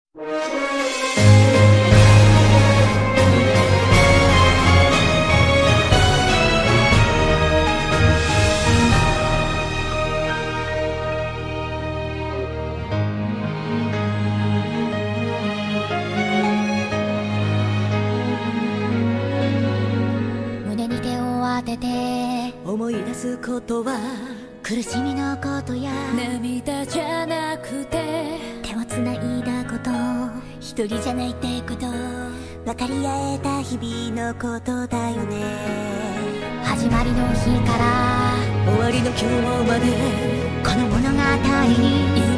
胸に手を当てて思い出すことは苦しみのことや涙じゃなくて手をつないだこと、一人じゃないってこと、分かり合えた日々のことだよね。始まりの日から終わりの今日までこの物語に